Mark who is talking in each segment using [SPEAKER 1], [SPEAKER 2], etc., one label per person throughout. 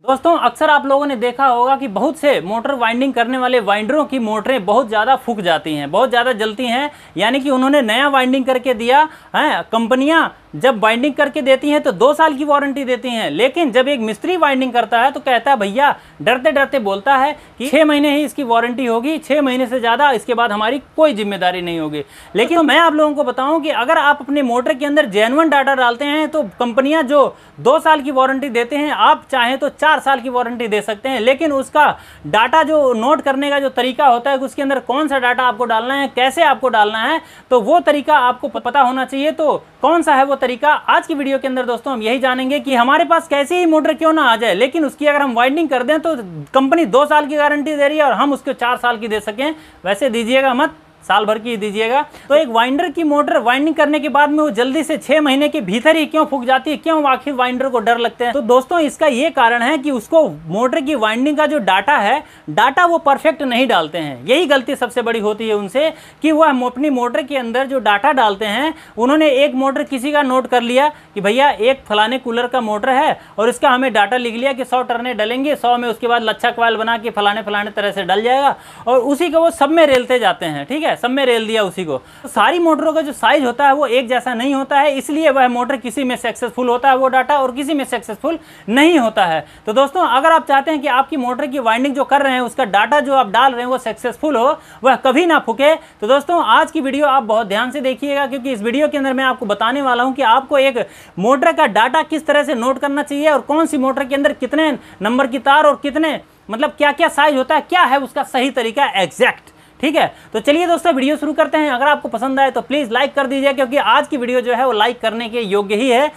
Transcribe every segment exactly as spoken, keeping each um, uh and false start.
[SPEAKER 1] दोस्तों अक्सर आप लोगों ने देखा होगा कि बहुत से मोटर वाइंडिंग करने वाले वाइंडरों की मोटरें बहुत ज़्यादा फूक जाती हैं, बहुत ज़्यादा जलती हैं। यानी कि उन्होंने नया वाइंडिंग करके दिया है, कंपनियां जब वाइंडिंग करके देती हैं तो दो साल की वारंटी देती हैं, लेकिन जब एक मिस्त्री वाइंडिंग करता है तो कहता है भैया डरते डरते बोलता है कि छः महीने ही इसकी वारंटी होगी, छः महीने से ज़्यादा इसके बाद हमारी कोई जिम्मेदारी नहीं होगी। लेकिन तो मैं आप लोगों को बताऊं कि अगर आप अपने मोटर के अंदर जेन्युइन डाटा डालते हैं तो कंपनियां जो दो साल की वारंटी देते हैं, आप चाहें तो चार साल की वारंटी दे सकते हैं। लेकिन उसका डाटा जो नोट करने का जो तरीका होता है, उसके अंदर कौन सा डाटा आपको डालना है, कैसे आपको डालना है, तो वो तरीका आपको पता होना चाहिए। तो कौन सा है वो तरीका, आज की वीडियो के अंदर दोस्तों हम यही जानेंगे कि हमारे पास कैसी ही मोटर क्यों ना आ जाए, लेकिन उसकी अगर हम वाइंडिंग कर दें तो कंपनी दो साल की गारंटी दे रही है और हम उसको चार साल की दे सकें। वैसे दीजिएगा मत, साल भर की दीजिएगा। तो एक वाइंडर की मोटर वाइंडिंग करने के बाद में वो जल्दी से छह महीने के भीतर ही क्यों फूक जाती है, क्यों आखिर वाइंडर को डर लगता है? तो दोस्तों इसका ये कारण है कि उसको मोटर की वाइंडिंग का जो डाटा है, डाटा वो परफेक्ट नहीं डालते हैं। यही गलती सबसे बड़ी होती है उनसे कि वह अपनी मोटर के अंदर जो डाटा डालते हैं, उन्होंने एक मोटर किसी का नोट कर लिया कि भैया एक फलाने कूलर का मोटर है और इसका हमें डाटा लिख लिया कि सौ टर्ने डलेंगे, सौ में उसके बाद लच्छा क्वाइल बना के फलाने फलाने तरह से डल जाएगा और उसी को वो सब में रेलते जाते हैं। ठीक है, सब में रेल दिया उसी को। तो सारी मोटरों का जो साइज होता है वो एक जैसा नहीं होता है, इसलिए वह मोटर किसी में सक्सेसफुल होता है वो डाटा और किसी में सक्सेसफुल नहीं होता है। तो दोस्तों अगर आप चाहते हैं कि आपकी मोटर की वाइंडिंग जो कर रहे हैं उसका डाटा जो आप डाल रहे हैं वो सक्सेसफुल हो, वह कभी ना फूके, तो दोस्तों आज की वीडियो आप बहुत ध्यान से देखिएगा, क्योंकि इस वीडियो के अंदर मैं आपको बताने वाला हूं कि आपको एक मोटर का डाटा किस तरह से नोट करना चाहिए और कौन सी मोटर के अंदर कितने नंबर की तार और कितने मतलब क्या क्या साइज होता है, क्या है उसका सही तरीका एग्जैक्ट। ठीक है, तो चलिए दोस्तों वीडियो शुरू करते हैं। अगर आपको पसंद आए तो प्लीज़ लाइक कर दीजिए, क्योंकि आज की वीडियो जो है वो लाइक करने के योग्य ही है।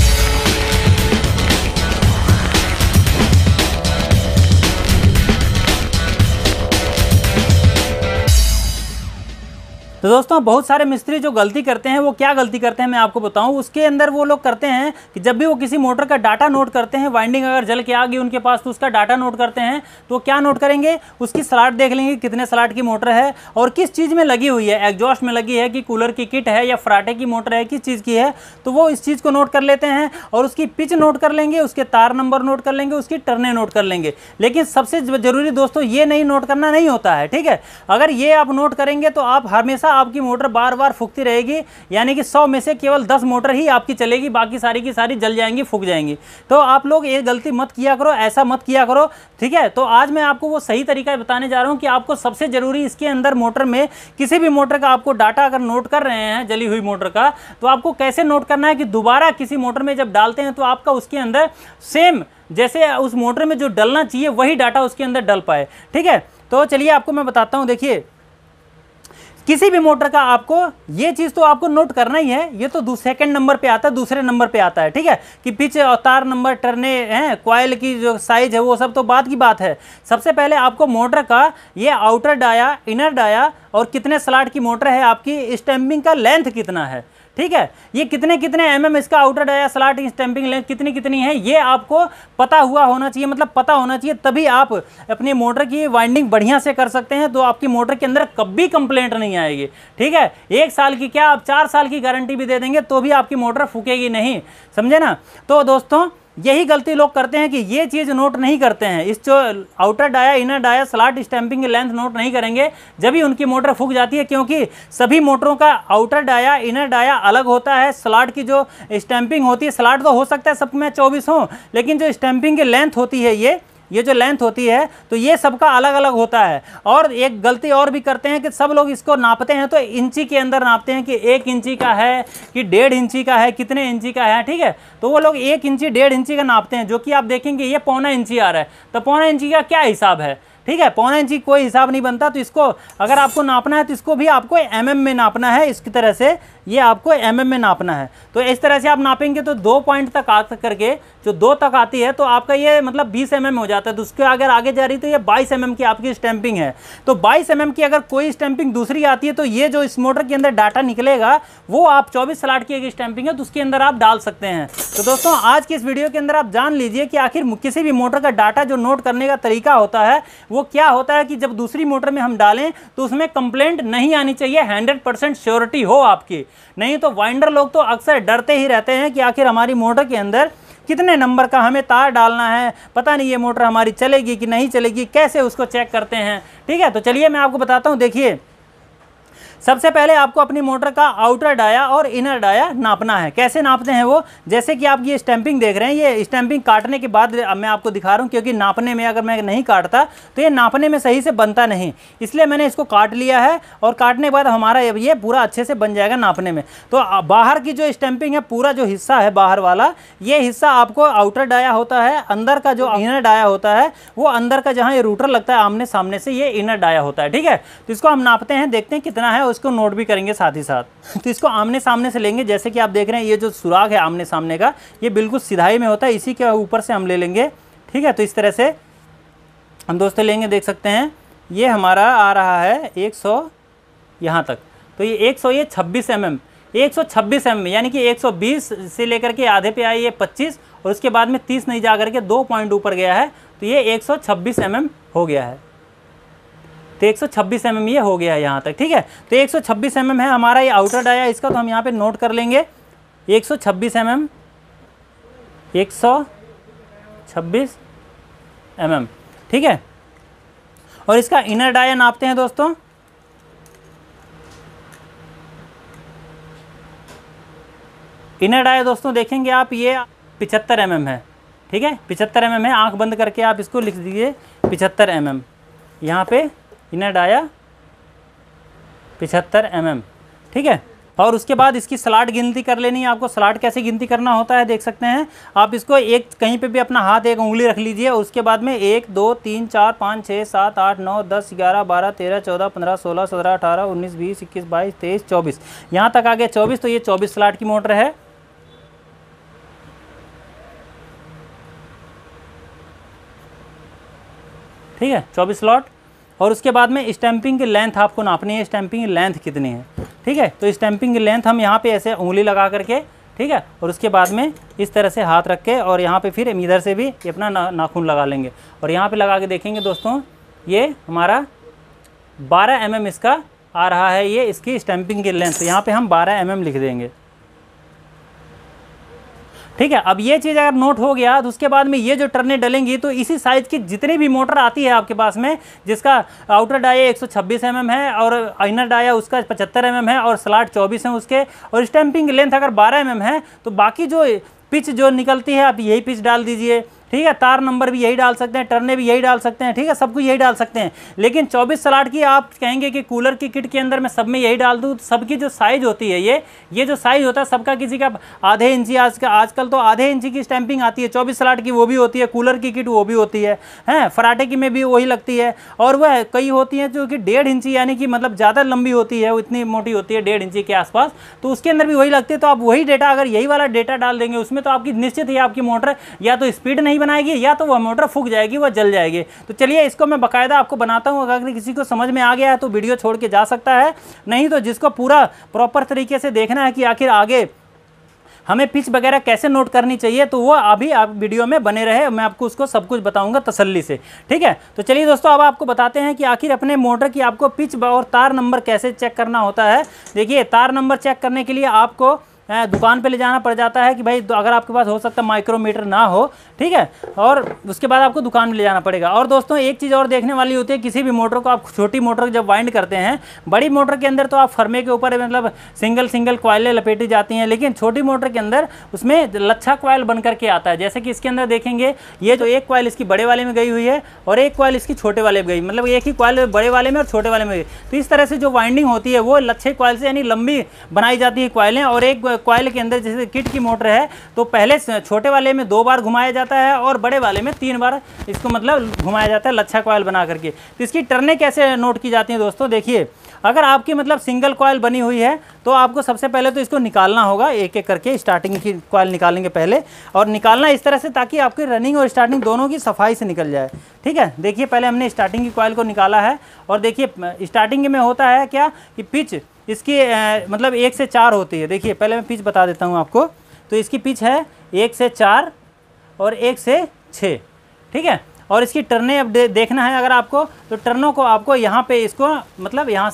[SPEAKER 1] तो दोस्तों बहुत सारे मिस्त्री जो गलती करते हैं वो क्या गलती करते हैं मैं आपको बताऊं। उसके अंदर वो लोग करते हैं कि जब भी वो किसी मोटर का डाटा नोट करते हैं, वाइंडिंग अगर जल के आ गई उनके पास तो उसका डाटा नोट करते हैं, तो क्या नोट करेंगे, उसकी स्लॉट देख लेंगे कितने स्लॉट की मोटर है और किस चीज़ में लगी हुई है, एग्जॉस्ट में लगी है कि कूलर की किट है या फराटे की मोटर है, किस चीज़ की है, तो वो इस चीज़ को नोट कर लेते हैं और उसकी पिच नोट कर लेंगे, उसके तार नंबर नोट कर लेंगे, उसकी टर्ने नोट कर लेंगे। लेकिन सबसे जरूरी दोस्तों ये नहीं नोट करना नहीं होता है। ठीक है, अगर ये आप नोट करेंगे तो आप हमेशा आपकी मोटर बार बार फूकती रहेगी, यानी कि सौ में से केवल दस मोटर ही आपकी चलेगी, बाकी सारी की सारी जल जाएंगी, फूक जाएंगी। तो आप लोग ये गलती मत किया करो, ऐसा मत किया करो। ठीक है, तो आज मैं आपको वो सही तरीका बताने जा रहा हूं कि आपको सबसे जरूरी इसके अंदर मोटर में किसी भी मोटर का आपको डाटा अगर नोट कर रहे हैं जली हुई मोटर का, तो आपको कैसे नोट करना है कि दोबारा किसी मोटर में जब डालते हैं तो आपका उसके अंदर सेम जैसे उस मोटर में जो डलना चाहिए वही डाटा उसके अंदर डल पाए। ठीक है, तो चलिए आपको मैं बताता हूं। देखिए किसी भी मोटर का आपको ये चीज़ तो आपको नोट करना ही है, ये तो सेकंड नंबर पे आता है, दूसरे नंबर पे आता है। ठीक है, कि पिच और तार नंबर टर्ने हैं, कॉइल की जो साइज है वो सब तो बात की बात है। सबसे पहले आपको मोटर का ये आउटर डाया, इनर डाया और कितने स्लॉट की मोटर है आपकी, स्टैंपिंग का लेंथ कितना है, ठीक है, ये कितने कितने एम एम इसका outer dia slot stamping length कितनी कितनी है, ये आपको पता हुआ होना चाहिए, मतलब पता होना चाहिए, तभी आप अपनी मोटर की वाइंडिंग बढ़िया से कर सकते हैं। तो आपकी मोटर के अंदर कभी कंप्लेंट नहीं आएगी। ठीक है, एक साल की क्या आप चार साल की गारंटी भी दे देंगे तो भी आपकी मोटर फूकेगी नहीं, समझे ना। तो दोस्तों यही गलती लोग करते हैं कि ये चीज़ नोट नहीं करते हैं, इस जो outer dia inner dia slot stamping की लेंथ नोट नहीं करेंगे, जब ही उनकी मोटर फूक जाती है। क्योंकि सभी मोटरों का आउटर डाया इनर डाया अलग होता है, स्लॉट की जो स्टैंपिंग होती है, स्लॉट तो हो सकता है सब में चौबीस हो, लेकिन जो स्टैंपिंग की लेंथ होती है ये ये जो लेंथ होती है तो ये सबका अलग अलग होता है। और एक गलती और भी करते हैं कि सब लोग इसको नापते हैं तो इंची के अंदर नापते हैं कि एक इंची का है कि डेढ़ इंची का है, कितने इंची का है। ठीक है, तो वो लोग एक इंची डेढ़ इंची का नापते हैं, जो कि आप देखेंगे ये पौना इंची आ रहा है, तो पौना इंची का क्या हिसाब है। ठीक है, पौना इंची कोई हिसाब नहीं बनता। तो इसको अगर आपको नापना है तो इसको भी आपको एमएम में नापना है, इसकी तरह से ये आपको एमएम में नापना है। तो इस तरह से आप नापेंगे तो दो पॉइंट तक आ करके जो दो तक आती है तो आपका ये मतलब बीस एमएम हो जाता है। तो उसके अगर आगे जा रही तो ये बाईस एमएम की आपकी स्टैंपिंग है। तो बाईस एमएम की अगर कोई स्टैंपिंग दूसरी आती है तो ये जो इस मोटर के अंदर डाटा निकलेगा वो आप चौबीस स्लॉट की एक स्टैंपिंग है तो उसके अंदर आप डाल सकते हैं। तो दोस्तों आज की इस वीडियो के अंदर आप जान लीजिए कि आखिर किसी भी मोटर का डाटा जो नोट करने का तरीका होता है वो क्या होता है कि जब दूसरी मोटर में हम डालें तो उसमें कंप्लेंट नहीं आनी चाहिए, हंड्रेड परसेंट श्योरिटी हो आपकी। नहीं तो वाइंडर लोग तो अक्सर डरते ही रहते हैं कि आखिर हमारी मोटर के अंदर कितने नंबर का हमें तार डालना है, पता नहीं ये मोटर हमारी चलेगी कि नहीं चलेगी, कैसे उसको चेक करते हैं। ठीक है, तो चलिए मैं आपको बताता हूँ। देखिए, सबसे पहले आपको अपनी मोटर का आउटर डाया और इनर डाया नापना है। कैसे नापते हैं वो, जैसे कि आप ये स्टैंपिंग देख रहे हैं, ये स्टैंपिंग काटने के बाद अब मैं आपको दिखा रहा हूँ, क्योंकि नापने में अगर मैं नहीं काटता तो ये नापने में सही से बनता नहीं, इसलिए मैंने इसको काट लिया है। और काटने के बाद हमारा ये पूरा अच्छे से बन जाएगा नापने में। तो बाहर की जो स्टैंपिंग है, पूरा जो हिस्सा है बाहर वाला, ये हिस्सा आपको आउटर डाया होता है। अंदर का जो इनर डाया होता है, वो अंदर का जहाँ ये रूटर लगता है आमने सामने से, ये इनर डाया होता है। ठीक है, तो इसको हम नापते हैं, देखते हैं कितना है, उसको नोट भी करेंगे साथ ही साथ। तो इसको आमने सामने से लेंगे, जैसे कि आप देख रहे हैं ये जो सुराग है आमने सामने का, ये बिल्कुल सिधाई में होता है, इसी के ऊपर से हम ले लेंगे। ठीक है, तो इस तरह से हम दोस्तों लेंगे, देख सकते हैं ये हमारा आ रहा है एक सौ यहाँ तक। तो ये एक सौ ये छब्बीस एम एम एक सौ छब्बीस एम एम यानी कि एक सौ बीस से लेकर के आधे पे आई ये पच्चीस, और उसके बाद में तीस नहीं जा करके दो पॉइंट ऊपर गया है, तो ये एक सौ छब्बीस एम एम हो गया है। तो एक सौ छब्बीस एम एम ये हो गया है यहाँ तक। ठीक है, तो एक सौ छब्बीस एम एम है हमारा ये आउटर डाया इसका, तो हम यहाँ पे नोट कर लेंगे एक सौ छब्बीस एम एम एक सौ छब्बीस एम एम। ठीक है, और इसका इनर डाया नापते हैं दोस्तों। इनर डाया दोस्तों देखेंगे आप, ये पिछहत्तर एम एम है। ठीक है, पिछहत्तर एम एम है, आंख बंद करके आप इसको लिख दीजिए पिछहत्तर एम एम। यहाँ पे इनर डाया पिछहत्तर एम एम। ठीक है, और उसके बाद इसकी स्लॉट गिनती कर लेनी है आपको। स्लॉट कैसे गिनती करना होता है देख सकते हैं आप, इसको एक कहीं पे भी अपना हाथ एक उंगली रख लीजिए, उसके बाद में एक दो तीन चार पाँच छः सात आठ नौ दस ग्यारह बारह तेरह चौदह पंद्रह सोलह सत्रह अठारह उन्नीस बीस इक्कीस बाईस तेईस चौबीस, यहाँ तक आ गया चौबीस। तो ये चौबीस स्लॉट की मोटर है। ठीक है, चौबीस स्लॉट। और उसके बाद में स्टैंपिंग की लेंथ आपको नापनी है, स्टैंपिंग की लेंथ कितनी है। ठीक है, तो स्टैंपिंग की लेंथ हम यहाँ पे ऐसे उंगली लगा करके, ठीक है, और उसके बाद में इस तरह से हाथ रख के, और यहाँ पे फिर इधर से भी अपना ना, नाखून लगा लेंगे, और यहाँ पे लगा के देखेंगे दोस्तों, ये हमारा बारह एम एम इसका आ रहा है, ये इसकी स्टैंपिंग की लेंथ। यहाँ पे हम बारह एम एम लिख देंगे। ठीक है, अब ये चीज़ अगर नोट हो गया तो उसके बाद में ये जो टर्नें डलेंगी, तो इसी साइज़ की जितनी भी मोटर आती है आपके पास में, जिसका आउटर डाया एक सौ छब्बीस एम एम है और इनर डाया उसका पचहत्तर एम एम है और स्लॉट चौबीस है उसके, और स्टैंपिंग लेंथ अगर बारह एम एम है, तो बाकी जो पिच जो निकलती है आप यही पिच डाल दीजिए। ठीक है, तार नंबर भी यही डाल सकते हैं, टर्ने भी यही डाल सकते हैं। ठीक है, सब कुछ यही डाल सकते हैं। लेकिन चौबीस स्लॉट की आप कहेंगे कि कूलर की किट के अंदर मैं सब में यही डाल दूँ, सबकी जो साइज़ होती है, ये ये जो साइज़ होता है सबका, किसी का आधे इंची, आज का आजकल तो आधे इंची की स्टैंपिंग आती है, चौबीस स्लॉट की वो भी होती है, कूलर की किट वो भी होती है, हैं फराटे की में भी वही लगती है, और वह कई होती हैं जो कि डेढ़ इंची यानी कि मतलब ज़्यादा लंबी होती है, वो इतनी मोटी होती है डेढ़ इंची के आसपास, तो उसके अंदर भी वही लगती है। तो आप वही डेटा, अगर यही वाला डेटा डाल देंगे उसमें, तो आपकी निश्चित ही आपकी मोटर या तो स्पीड नहीं बनाएगी, या तो वह मोटर फूक जाएगी, वह जल जाएगी। तो चलिए इसको मैं बकायदा आपको बनाता हूँ, अगर किसी को समझ में आ गया है तो वीडियो छोड़ के जा सकता है, नहीं तो जिसको पूरा प्रॉपर तरीके से देखना है कि आखिर आगे हमें पिच वगैरह कैसे नोट करनी चाहिए, तो वो अभी आप वीडियो में बने रहे, मैं आपको उसको सब कुछ बताऊंगा तसल्ली से। ठीक है, तो चलिए दोस्तों अब आपको बताते हैं कि आखिर अपने मोटर की आपको पिच और तार नंबर कैसे चेक करना होता है। देखिए, तार नंबर चेक करने के लिए आपको दुकान पे ले जाना पड़ जाता है कि भाई अगर आपके पास हो सकता है माइक्रोमीटर ना हो, ठीक है, और उसके बाद आपको दुकान में ले जाना पड़ेगा। और दोस्तों एक चीज़ और देखने वाली होती है, किसी भी मोटर को आप छोटी मोटर जब वाइंड करते हैं, बड़ी मोटर के अंदर तो आप फर्मे के ऊपर मतलब सिंगल सिंगल कॉइलें लपेटी जाती हैं, लेकिन छोटी मोटर के अंदर उसमें लच्छा कॉइल बन करके आता है। जैसे कि इसके अंदर देखेंगे, ये जो एक कॉइल इसकी बड़े वाले में गई हुई है और एक कॉइल इसकी छोटे वाले में गई, मतलब एक ही कॉइल बड़े वाले में और छोटे वाले में गई। तो इस तरह से जो वाइंडिंग होती है वो लच्छे कॉइल से यानी लंबी बनाई जाती है कॉइलें, और एक कॉइल के अंदर जैसे किट की मोटर है तो पहले छोटे वाले में दो बार घुमाया जाता है और बड़े वाले में तीन बार इसको मतलब घुमाया जाता है लच्छा कॉइल बना करके। तो इसकी टर्नें कैसे नोट की जाती हैं दोस्तों, देखिए, अगर आपकी मतलब सिंगल कॉइल बनी हुई है तो आपको सबसे पहले तो इसको निकालना होगा, एक एक करके स्टार्टिंग की कॉइल निकालेंगे पहले, और निकालना इस तरह से ताकि आपकी रनिंग और स्टार्टिंग दोनों की सफाई से निकल जाए। ठीक है, देखिए पहले हमने स्टार्टिंग की कॉइल को निकाला है, और देखिए स्टार्टिंग में होता है क्या कि पिच इसकी आ, मतलब एक से चार होती है। देखिए पहले मैं पिच बता देता हूँ आपको, तो इसकी पिच है एक से चार और एक से छः। ठीक है, और इसकी टर्नें अब दे, देखना है अगर आपको, तो टर्नों को आपको यहाँ पे इसको मतलब यहाँ से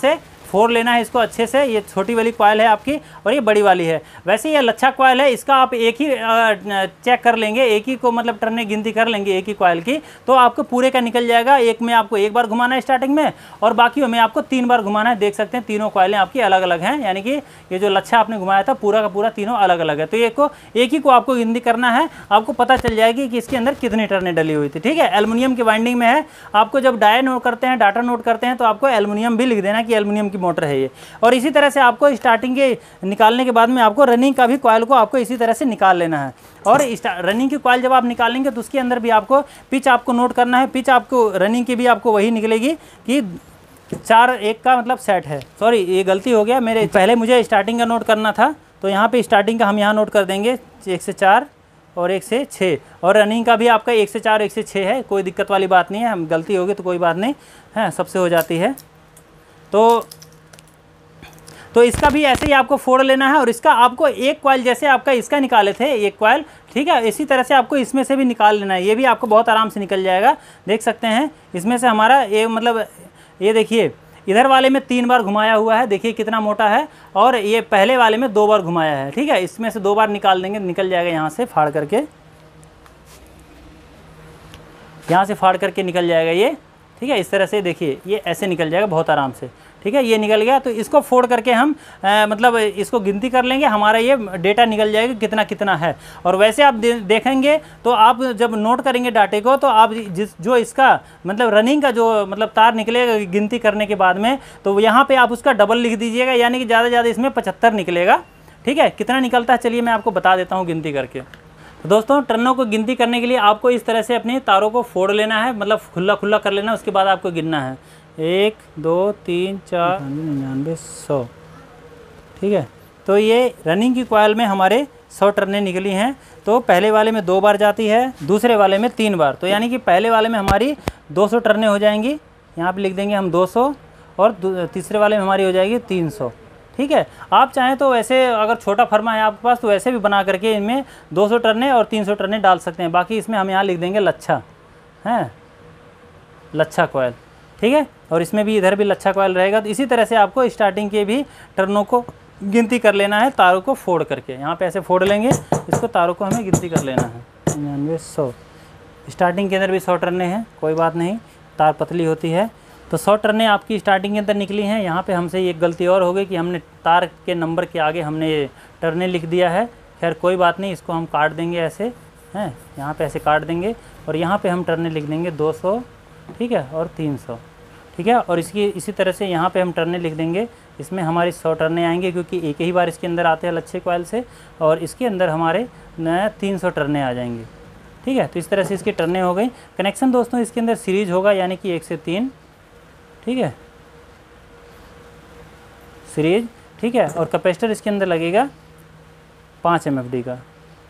[SPEAKER 1] फोड़ लेना है इसको अच्छे से। ये छोटी वाली कॉयल है आपकी और ये बड़ी वाली है। वैसे ये लच्छा कॉयल है, इसका आप एक ही चेक कर लेंगे, एक ही को मतलब टर्ने गिनती कर लेंगे एक ही कॉयल की, तो आपको पूरे का निकल जाएगा। एक में आपको एक बार घुमाना है स्टार्टिंग में और बाकी में आपको तीन बार घुमाना है। देख सकते हैं तीनों कॉयलें आपकी अलग अलग हैं, यानी कि ये जो लच्छा आपने घुमाया था पूरा का पूरा तीनों अलग अलग है। तो एक को एक ही को आपको गिनती करना है, आपको पता चल जाएगी कि इसके अंदर कितनी टर्नें डली हुई थी। ठीक है, एल्युमिनियम की वाइंडिंग में है। आपको जब डाया नोट करते हैं, डाटा नोट करते हैं, तो आपको एल्युमिनियम भी लिख देना कि एल्युमिनियम की मोटर है ये। और इसी तरह से आपको स्टार्टिंग के निकालने के बाद में आपको रनिंग का भी कॉयल को आपको इसी तरह से निकाल लेना है। और रनिंग की कॉयल जब आप निकालेंगे तो उसके अंदर भी आपको पिच आपको नोट करना है। पिच आपको रनिंग की भी आपको वही निकलेगी कि चार एक का मतलब सेट है। सॉरी, ये गलती हो गया मेरे, पहले मुझे स्टार्टिंग का नोट करना था, तो यहाँ पे स्टार्टिंग का हम यहाँ नोट कर देंगे एक से चार और एक से छः, और रनिंग का भी आपका एक से चार एक से छः है। कोई दिक्कत वाली बात नहीं है, हम गलती होगी तो कोई बात नहीं है, सबसे हो जाती है। तो तो इसका भी ऐसे ही आपको फोड़ लेना है और इसका आपको एक कॉयल जैसे आपका इसका निकाले थे एक कॉयल, ठीक है, इसी तरह से आपको इसमें से भी निकाल लेना है। ये भी आपको बहुत आराम से निकल जाएगा। देख सकते हैं इसमें से हमारा ये मतलब ये देखिए इधर वाले में तीन बार घुमाया हुआ है, देखिए कितना मोटा है, और ये पहले वाले में दो बार घुमाया है। ठीक है, इसमें से दो बार निकाल देंगे, निकल जाएगा यहाँ से फाड़ करके, यहाँ से फाड़ करके निकल जाएगा ये। ठीक है, इस तरह से देखिए ये ऐसे निकल जाएगा बहुत आराम से। ठीक है, ये निकल गया। तो इसको फोड़ करके हम आ, मतलब इसको गिनती कर लेंगे, हमारा ये डेटा निकल जाएगा कितना कितना है। और वैसे आप दे, देखेंगे तो आप जब नोट करेंगे डाटे को, तो आप जिस जो इसका मतलब रनिंग का जो मतलब तार निकलेगा गिनती करने के बाद में, तो यहाँ पे आप उसका डबल लिख दीजिएगा, यानी कि ज़्यादा से ज़्यादा इसमें पचहत्तर निकलेगा। ठीक है, कितना निकलता है चलिए मैं आपको बता देता हूँ गिनती करके। तो दोस्तों टर्नों को गिनती करने के लिए आपको इस तरह से अपने तारों को फोड़ लेना है, मतलब खुला खुला कर लेना है। उसके बाद आपको गिनना है एक दो तीन चार निन्यानवे सौ। ठीक है, तो ये रनिंग की कॉयल में हमारे सौ टर्नें निकली हैं। तो पहले वाले में दो बार जाती है, दूसरे वाले में तीन बार, तो यानी कि पहले वाले में हमारी दो सौ टर्नें हो जाएंगी, यहाँ पे लिख देंगे हम दो सौ, और तीसरे वाले में हमारी हो जाएगी तीन सौ। ठीक है, आप चाहें तो वैसे अगर छोटा फर्मा है आपके पास तो वैसे भी बना करके इनमें दो सौ टर्नें और तीन सौ टर्नें डाल सकते हैं। बाकी इसमें हम यहाँ लिख देंगे लच्छा, हैं लच्छा कॉयल। ठीक है, और इसमें भी इधर भी लच्छा कॉयल रहेगा। तो इसी तरह से आपको स्टार्टिंग के भी टर्नों को गिनती कर लेना है, तारों को फोड़ करके। यहाँ पे ऐसे फोड़ लेंगे इसको, तारों को हमें गिनती कर लेना है। निन्यानवे सौ, स्टार्टिंग के अंदर भी सौ टर्नें हैं, कोई बात नहीं, तार पतली होती है। तो सौ टर्नें आपकी स्टार्टिंग के अंदर निकली हैं। यहाँ पे हमसे एक गलती और हो गई कि हमने तार के नंबर के आगे हमने टर्नें लिख दिया है। खैर कोई बात नहीं, इसको हम काट देंगे ऐसे, हैं यहाँ पे ऐसे काट देंगे, और यहाँ पे हम टर्नें लिख देंगे दो सौ। ठीक है, और तीन सौ। ठीक है, और इसकी इसी तरह से यहाँ पे हम टर्नें लिख देंगे, इसमें हमारी सौ टर्नें आएंगे, क्योंकि एक ही बार इसके अंदर आते हैं लच्छे कॉयल से, और इसके अंदर हमारे नया तीन सौ टर्नें आ जाएंगी। ठीक है, तो इस तरह से इसकी टर्नें हो गई। कनेक्शन दोस्तों इसके अंदर सीरीज होगा, यानी कि एक से तीन। ठीक है, सीरीज। ठीक है, और कैपेसिटर इसके अंदर लगेगा पाँच एम एफ डी का।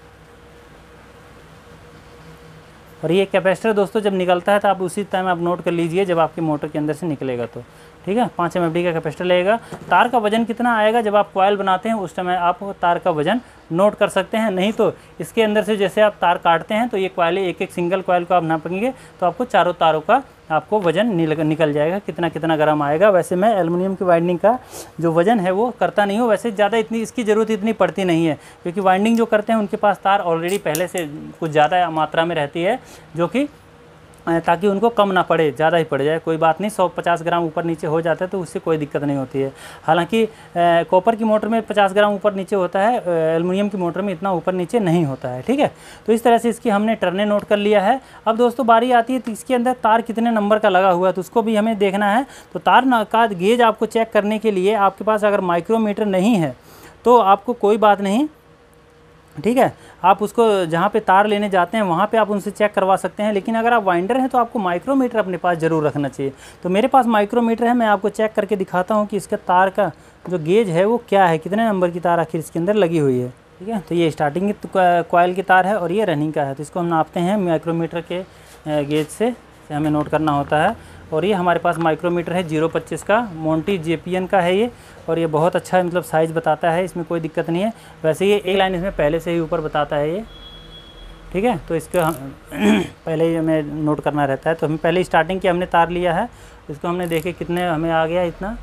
[SPEAKER 1] और ये कैपेसिटर दोस्तों जब निकलता है तो आप उसी टाइम आप नोट कर लीजिए जब आपके मोटर के अंदर से निकलेगा तो। ठीक है, पाँच एम एफ डी का कैपेसिटर लगेगा। तार का वजन कितना आएगा जब आप कॉयल बनाते हैं उस समय आप तार का वजन नोट कर सकते हैं। नहीं तो इसके अंदर से जैसे आप तार काटते हैं तो ये कॉयल एक एक सिंगल कॉयल को आप नापेंगे तो आपको चारों तारों का आपको वजन निकल जाएगा, कितना कितना ग्राम आएगा। वैसे मैं एल्युमिनियम की वाइंडिंग का जो वजन है वो करता नहीं हूँ, वैसे ज़्यादा इतनी इसकी ज़रूरत इतनी पड़ती नहीं है, क्योंकि वाइंडिंग जो करते हैं उनके पास तार ऑलरेडी पहले से कुछ ज़्यादा मात्रा में रहती है, जो कि ताकि उनको कम ना पड़े, ज़्यादा ही पड़ जाए कोई बात नहीं। सौ पचास ग्राम ऊपर नीचे हो जाता है तो उससे कोई दिक्कत नहीं होती है। हालांकि कॉपर की मोटर में पचास ग्राम ऊपर नीचे होता है, एल्युमिनियम की मोटर में इतना ऊपर नीचे नहीं होता है। ठीक है, तो इस तरह से इसकी हमने टर्ने नोट कर लिया है। अब दोस्तों बारी आती है तो इसके अंदर तार कितने नंबर का लगा हुआ है तो उसको भी हमें देखना है। तो तार का गेज आपको चेक करने के लिए आपके पास अगर माइक्रोमीटर नहीं है तो आपको कोई बात नहीं, ठीक है, आप उसको जहाँ पे तार लेने जाते हैं वहाँ पे आप उनसे चेक करवा सकते हैं। लेकिन अगर आप वाइंडर हैं तो आपको माइक्रोमीटर अपने पास ज़रूर रखना चाहिए। तो मेरे पास माइक्रोमीटर है, मैं आपको चेक करके दिखाता हूँ कि इसका तार का जो गेज है वो क्या है, कितने नंबर की तार आखिर इसके अंदर लगी हुई है। ठीक है, तो ये स्टार्टिंग की कॉयल की तार है और ये रनिंग का है, तो इसको हम नापते हैं माइक्रोमीटर के गेज से, हमें नोट करना होता है। और ये हमारे पास माइक्रोमीटर है जीरो पच्चीस का, मोंटी जे पी एन का है ये, और ये बहुत अच्छा मतलब साइज़ बताता है, इसमें कोई दिक्कत नहीं है। वैसे ये एक लाइन इसमें पहले से ही ऊपर बताता है ये। ठीक है, तो इसको हम पहले ही हमें नोट करना रहता है। तो हम पहले स्टार्टिंग की हमने तार लिया है, इसको हमने देखे कितने हमें आ गया, इतना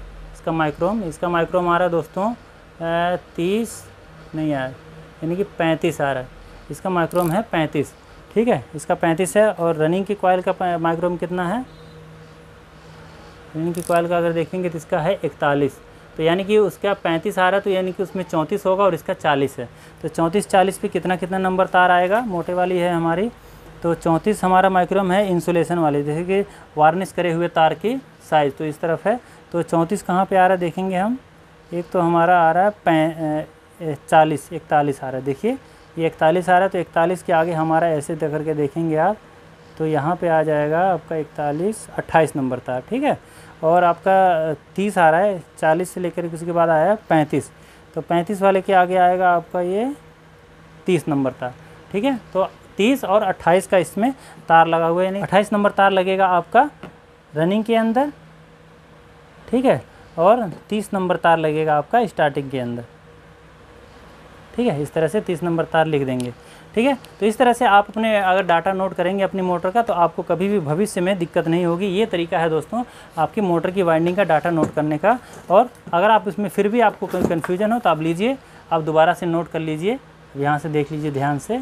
[SPEAKER 1] इसका माइक्रोम, इसका माइक्रोम आ रहा है दोस्तों तीस नहीं आ रहा यानी कि पैंतीस आ रहा है, इसका माइक्रोम है पैंतीस। ठीक है, इसका पैंतीस है। और रनिंग की कॉइल का माइक्रोम कितना है, रनिंग की कॉइल का अगर देखेंगे तो इसका है इकतालीस, तो यानी कि उसका पैंतीस आ रहा है, तो यानी कि उसमें चौंतीस होगा और इसका चालीस है। तो चौंतीस चालीस पे कितना कितना नंबर तार आएगा, मोटे वाली है हमारी, तो चौंतीस हमारा माइक्रोम है इंसुलेशन वाली, जैसे कि वार्निश करे हुए तार की साइज़, तो इस तरफ है। तो चौंतीस कहाँ पे आ रहा है देखेंगे हम, एक तो हमारा आ रहा है पै चालीस इकतालीस आ रहा है, देखिए ये इकतालीस आ रहा है, तो इकतालीस के आगे हमारा ऐसे कर के देखेंगे आप, तो यहाँ पे आ जाएगा आपका इकतालीस अट्ठाईस नंबर तार। ठीक है, और आपका तीस आ रहा है, चालीस से लेकर उसके बाद आया पैंतीस, तो पैंतीस वाले के आगे आएगा आपका ये तीस नंबर तार। ठीक है, तो तीस और अट्ठाईस का इसमें तार लगा हुआ है, यानी अट्ठाईस नंबर तार लगेगा आपका रनिंग के अंदर। ठीक है, और तीस नंबर तार लगेगा आपका स्टार्टिंग के अंदर। ठीक है, इस तरह से तीस नंबर तार लिख देंगे। ठीक है, तो इस तरह से आप अपने अगर डाटा नोट करेंगे अपनी मोटर का, तो आपको कभी भी भविष्य में दिक्कत नहीं होगी। ये तरीका है दोस्तों आपकी मोटर की वाइंडिंग का डाटा नोट करने का। और अगर आप इसमें फिर भी आपको कोई कन्फ्यूजन हो तो आप लीजिए, आप दोबारा से नोट कर लीजिए, यहाँ से देख लीजिए ध्यान से।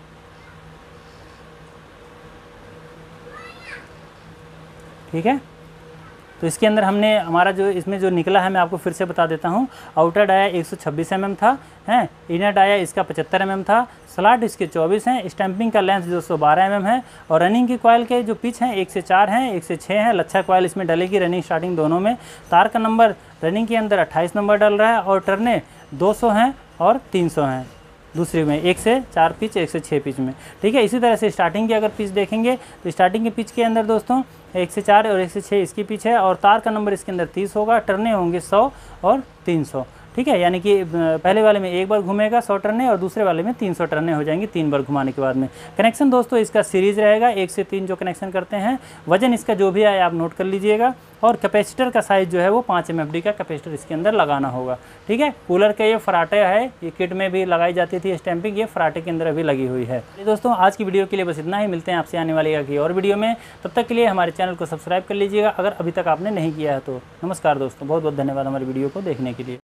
[SPEAKER 1] ठीक है, तो इसके अंदर हमने हमारा जो इसमें जो निकला है मैं आपको फिर से बता देता हूँ। आउटर डाया एक सौ छब्बीस एम एम था, हैं इनर डाया इसका पचहत्तर एम एम था, स्लॉट इसके चौबीस हैं, स्टैंपिंग का लेंथ दो सौ बारह एम एम है, और रनिंग की कॉइल के जो पिच हैं एक से चार हैं, एक से छः हैं। लच्छा कॉइल इसमें डलेगी रनिंग स्टार्टिंग दोनों में। तार का नंबर रनिंग के अंदर अट्ठाईस नंबर डल रहा है, और टर्ने दो सौ हैं और तीन सौ हैं दूसरी में, एक से चार पिच एक से छः पिच में। ठीक है, इसी तरह से स्टार्टिंग की अगर पिच देखेंगे तो स्टार्टिंग के पिच के अंदर दोस्तों एक से चार और एक से छः इसकी पिच है, और तार का नंबर इसके अंदर तीस होगा, टर्ने होंगे सौ और तीन सौ। ठीक है, यानी कि पहले वाले में एक बार घूमेगा सौ टर्ने, और दूसरे वाले में तीन सौ टर्ने हो जाएंगी तीन बार घुमाने के बाद में। कनेक्शन दोस्तों इसका सीरीज़ रहेगा, एक से तीन जो कनेक्शन करते हैं। वजन इसका जो भी आए आप नोट कर लीजिएगा, और कैपेसिटर का साइज़ जो है वो पाँच एम एफ डी का कैपेसिटर इसके अंदर लगाना होगा। ठीक है, कूलर का ये फराटे है, ये किट में भी लगाई जाती थी स्टैंपिंग, ये फराटे के अंदर अभी लगी हुई है। दोस्तों आज की वीडियो के लिए बस इतना ही, मिलते हैं आपसे आने वाली एक और वीडियो में। तब तक के लिए हमारे चैनल को सब्सक्राइब कर लीजिएगा अगर अभी तक आपने नहीं किया है तो। नमस्कार दोस्तों, बहुत बहुत धन्यवाद हमारी वीडियो को देखने के लिए।